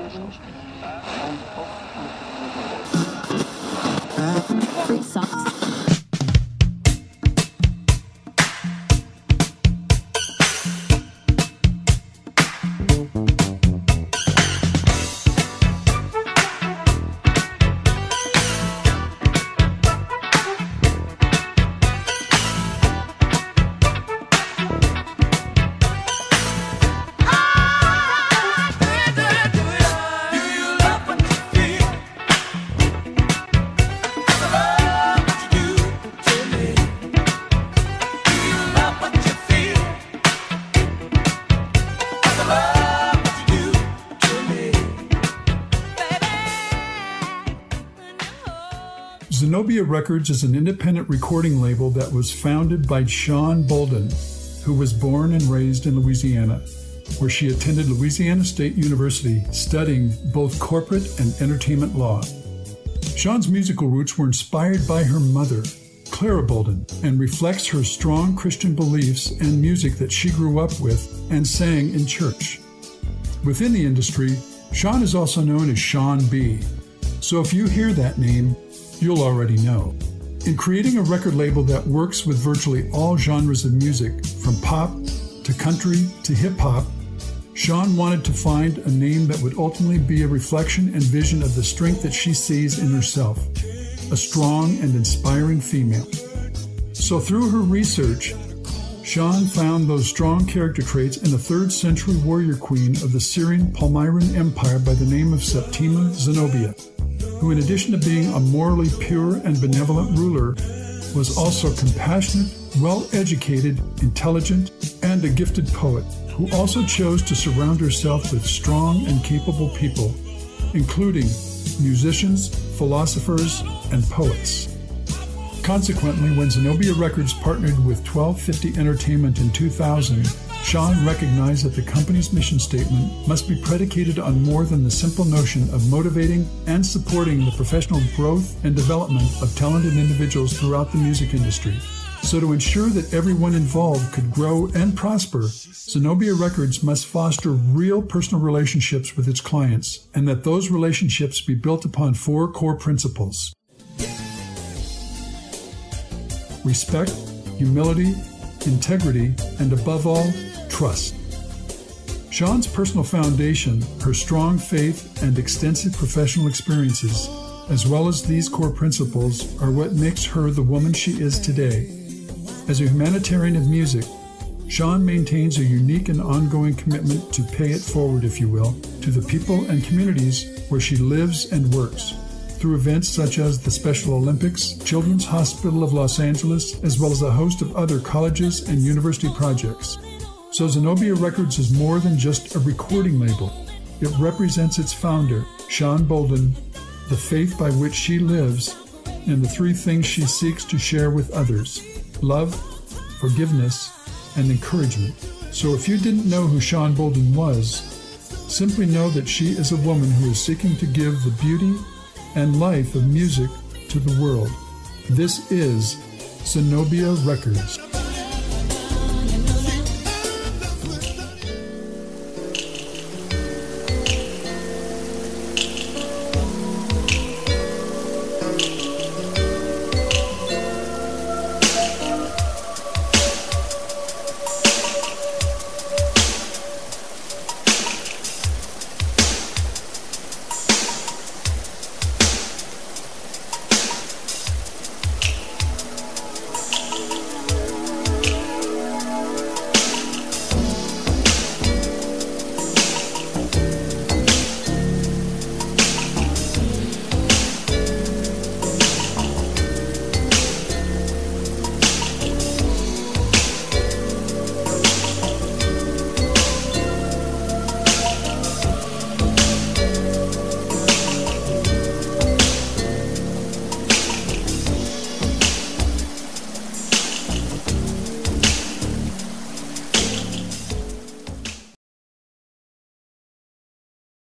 Zenobia Records is an independent recording label that was founded by Shaun Bolden, who was born and raised in Louisiana, where she attended Louisiana State University studying both corporate and entertainment law. Shaun's musical roots were inspired by her mother, Clara Bolden, and reflects her strong Christian beliefs and music that she grew up with and sang in church. Within the industry, Shaun is also known as Shaun B. So if you hear that name, you'll already know. In creating a record label that works with virtually all genres of music, from pop to country to hip-hop, Shaun wanted to find a name that would ultimately be a reflection and vision of the strength that she sees in herself, a strong and inspiring female. So through her research, Shaun found those strong character traits in a 3rd century warrior queen of the Syrian Palmyran Empire by the name of Septima Zenobia, who in addition to being a morally pure and benevolent ruler, was also compassionate, well-educated, intelligent, and a gifted poet, who also chose to surround herself with strong and capable people, including musicians, philosophers, and poets. Consequently, when Zenobia Records partnered with 1250 Entertainment in 2000, Shaun recognized that the company's mission statement must be predicated on more than the simple notion of motivating and supporting the professional growth and development of talented individuals throughout the music industry. So to ensure that everyone involved could grow and prosper, Zenobia Records must foster real personal relationships with its clients, and that those relationships be built upon 4 core principles: respect, humility, integrity, and above all, trust. Shaun's personal foundation, her strong faith, and extensive professional experiences, as well as these core principles, are what makes her the woman she is today. As a humanitarian of music, Shaun maintains a unique and ongoing commitment to pay it forward, if you will, to the people and communities where she lives and works, through events such as the Special Olympics, Children's Hospital of Los Angeles, as well as a host of other colleges and university projects. So Zenobia Records is more than just a recording label. It represents its founder, Shaun Bolden, the faith by which she lives, and the 3 things she seeks to share with others: love, forgiveness, and encouragement. So if you didn't know who Shaun Bolden was, simply know that she is a woman who is seeking to give the beauty and life of music to the world. This is Zenobia Records.